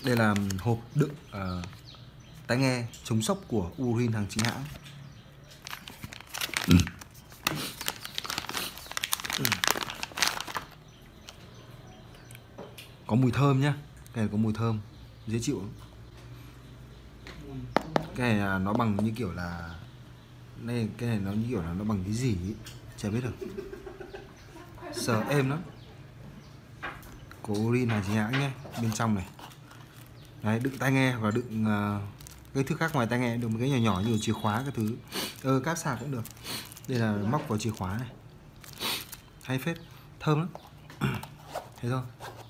Đây là hộp đựng tai nghe chống sốc của Urin hàng chính hãng. Có mùi thơm nhá. Cái này có mùi thơm dễ chịu. Cái này nó bằng như kiểu là cái này nó như kiểu là nó bằng cái gì ý. Chả biết được. Sờ êm lắm. Của Urin hàng chính hãng nhé. Bên trong này. Đấy, đựng tai nghe và đựng cái thứ khác ngoài tai nghe, được một cái nhỏ nhỏ như chìa khóa cái thứ. Cáp sạc cũng được. Đây là móc vào chìa khóa này. Hay phết, thơm lắm. Thế thôi.